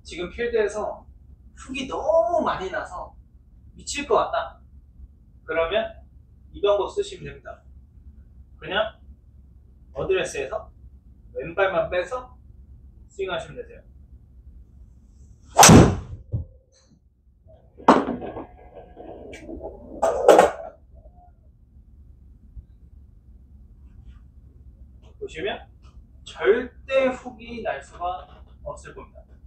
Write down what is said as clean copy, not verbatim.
지금 필드에서 훅이 너무 많이 나서 미칠 것 같다. 그러면 이 방법 쓰시면 됩니다. 그냥 어드레스에서 왼발만 빼서 스윙하시면 되세요. 보시면 절대 훅이 날 수가 없을 겁니다.